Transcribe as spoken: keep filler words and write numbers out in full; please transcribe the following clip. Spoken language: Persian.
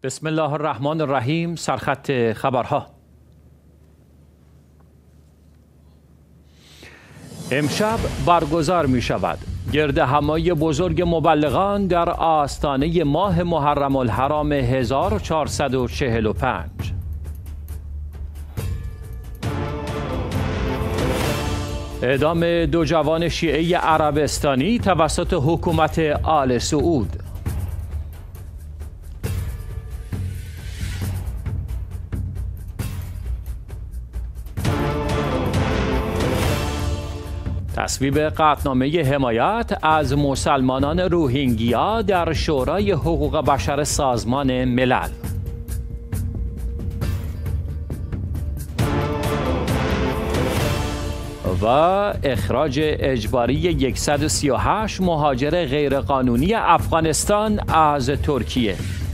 بسم الله الرحمن الرحیم. سرخط خبرها. امشب برگزار می شود گرد همایی بزرگ مبلغان در آستانه ماه محرم الحرام هزار و چهارصد و چهل و پنج. اعدام دو جوان شیعه عربستانی توسط حکومت آل سعود. تصویب قطعنامه حمایت از مسلمانان روهینگیا در شورای حقوق بشر سازمان ملل. و اخراج اجباری صد و سی و هشت مهاجر غیرقانونی افغانستان از ترکیه.